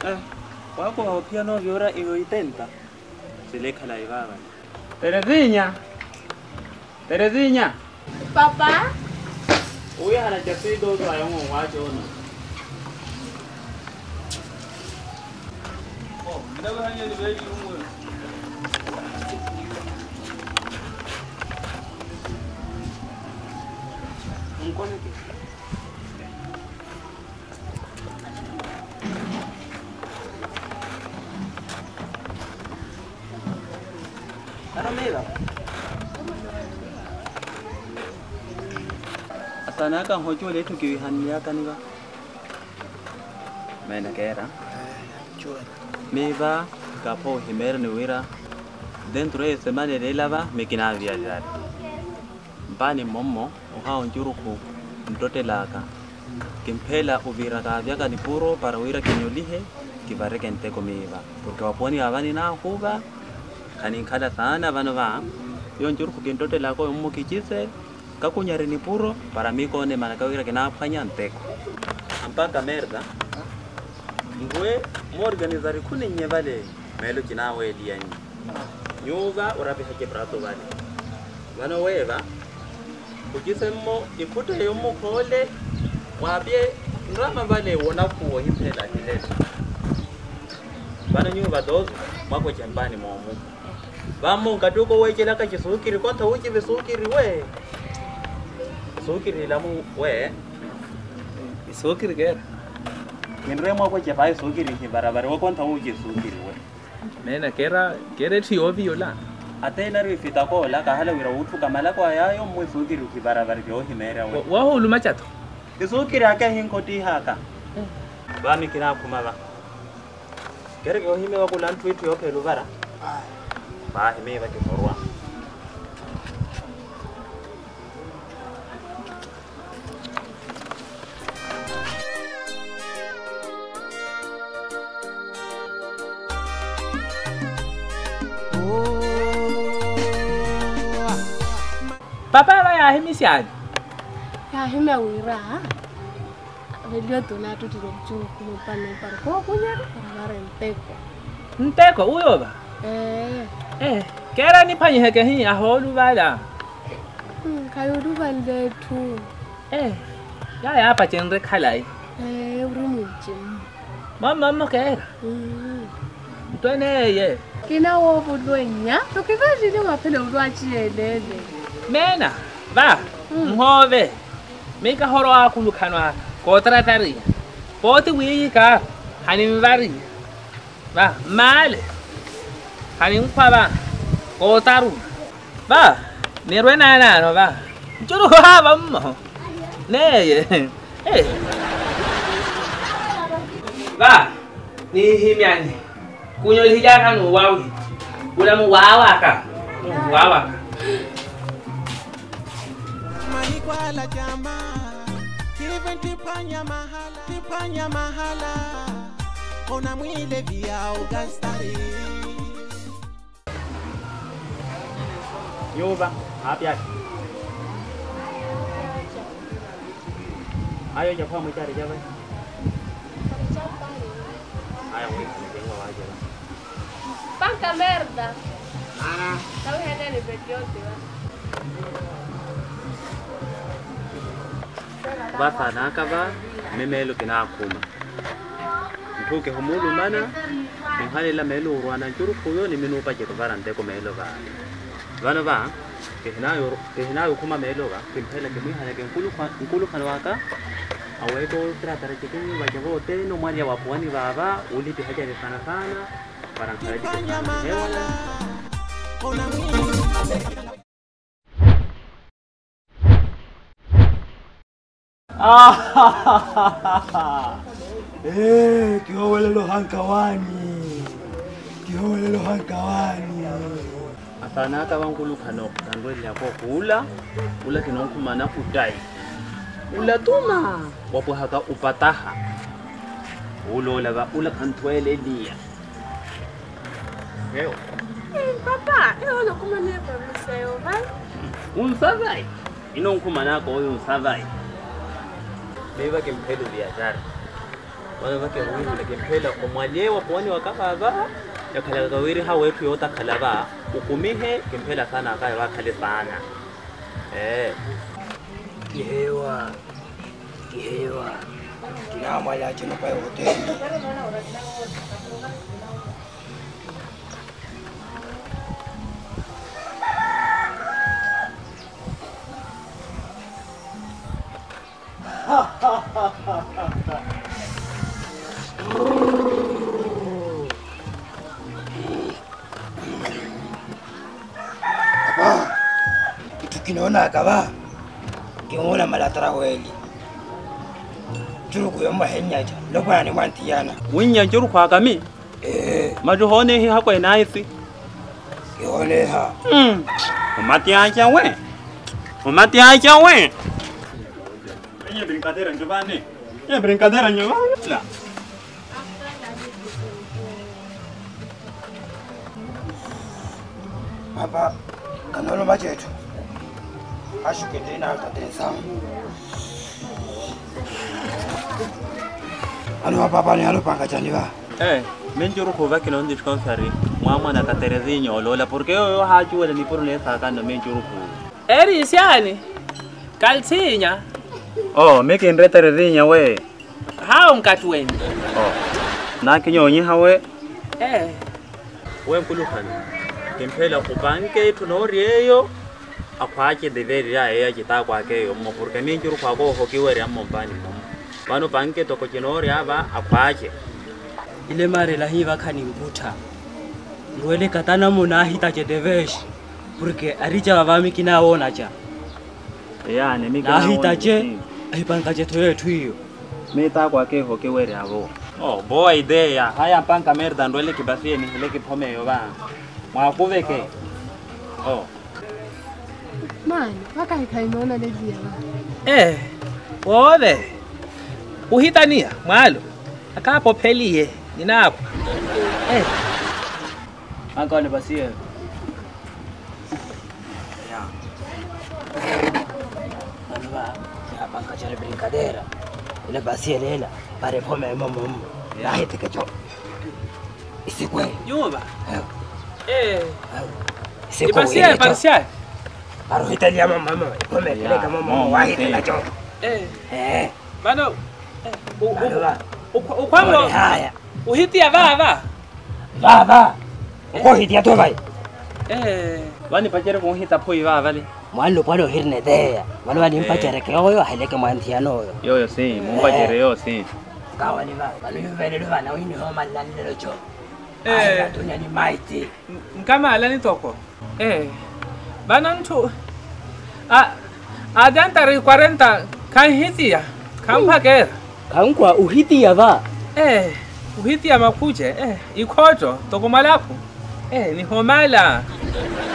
Wako pia no viora iyo itenta. Sileka la ibaba. Terezinha. Papa? Uya hana chafido to ayongo wacho no. Oh, ndaga hanya ni beli umwe. Mkono ki. Mela. Asana kan hojo le to ki hanya kaniba. Mena kera. Meva kapo himer ni wira. Dentro de semana de lava me kina viajar. Bani mommo uha onjuruku ndote laka. Kimpela uvira ka vyaka ni puro para wira kinyolihe kibareke nteko meva. Porque waponi avani na huba kani kada sana vano va yon jurku kintote lako ummo kichise kakunyare ni puro para miko ne manakawira kina afanya nteko ampaka merda ngwe mo organizari kuni nyevale melo kinawe liani nyuga urapi hake prato vale vano weva ukisemmo ikute yomo kole wabie ndrama vale wona kuo himpela kilele vano nyuga dozo mwako chambani momu vamos katuko wechela ka chisukiri konta uchi besukiri we sukiri lamu we isukiri ke ngenremo ko che bai sukiri ki barabara wa konta uchi sukiri we Mena kera ti ovio la. atena ri fita ko la ka hala wira utu kamala kwa yayo mu sukiri ki barabara yo himera we Wa hulu machato. isukiri aka hinkoti haka bami kina kumaba kere yo himewa kulantu itu yo pelu bara ba hime ba ke forwa Papa va ya himisiani. Ya hime wira. Velio tona tu tiro chu kuno pano par ko kunya para nteko. Nteko uyo ba. Kera ni panyi heke hii aholu bala. Kayodu bande tu. Ya hapa chenre khalai. Urumuchi. Mama kera. Twene ye. Kina wo budwenya. Tukivaji ni mapele udwachi elele. Mena va. Mhove. Meka horo akulukanwa ko tratari. Poti wi ka hanin vari. Va male. Hanin kwaba. Kotaru. Va. Nirwe na no va. Churu ha bammo. Ne. Va. Ni himiani. Kunyo hijaka no wawi. Ula mu wawa ka. Wawa. Manikwala jama. Kiven tipanya mahala. Ona mwile via ugastari. Yuba, apia. Ayo japo mo cari jabe. Ayo we tengo aja. Panca merda. Tahu hene ni bediote wa. Basa nakaba memelo kinakuma. Mpuke humulu mana inhali la melo urwana churu kuyo ni minupa je kuvarante ko melo ba. Vano va kehinayo kuma melo ba kimpela kemihana ke nkulu kanwaka aweto tratara chikinyi bajabo te no maria wapwani baba uliti haja ni sana para nkaraji hewa Ona mwile Kiholelo hankawani. Kiholelo hankawani. asana ka bankulu kano kangweli yako kula kinonkumana utai ula tuma wapo haka upataha ulola ba ula kantwele lia Yo Papa, lo como ne pa museo, vai? unsavai inonkumana ko unsavai beba kimpelu biashara wale wake wawili kimpela kumwalewa pwani wakababa yakhala kawiri ha wetu yota khalaba ukumihe kimpela sana akaye wakhale sana Kihewa kinama ya chino pa hotel. Tukinaona akaba kingona malatara weli chuku yomba henyaja lokwana ni mwantiana winya njuru kwa kami majuhone hi hakwe naisi yole ha umati acha we Ini brincadeira Giovanni é brincadeira Giovanni Papa kanolo majetu ashuke tena atatesa Alo papa ni alo panga chaniva menjuru ko vakino ndi konfari mama na katerezinho lola porque eu haju wala ni por nessa kana menjuru ko Eri siani kaltinya meke nreterezinho we hao mkatweni na kinyonyi hawe we nkulukhana kempela kubanke tunoriyo akwache deveri ya eya kitakwa keyo mo porque menjuru kwa go hokiwere amombani mo bano banke toko kinori aba akwache ile mare la hiva khani ngutha ngwele katana mona hita je devesh porque arija bavami kinaona cha yani mika hita je aipanga je yetu hiyo meta kwa ke hokiwere abo boa idea haya panga merda ndwele kibasie ni ile kipome yo ba mwakuveke mani wakaikaimona lezia ba wode uhitania mwalo akapo peliye ninapo angone basie ya alba ya banka chale brincadeira ile basie lela pare pome momo la hete kecho isikwe yuba isikwe parcial paro italia mama pome peleka mama wahite kecho bado ukwamo haya uhitia va uko hitia to vai wani pachere ko hita poi va vale mwalo palo hirne dea walo wali mpachere ke oyo heleke mwantiano yo si mumpachere yo si kawani va walo yuvele luva na wini homa lalelo cho tunya ni maiti nkama alani toko bana ntu adantari 40 kan hitia kan pakera kan kwa uhitia va uhitia makuje ikojo toko malaku ni homala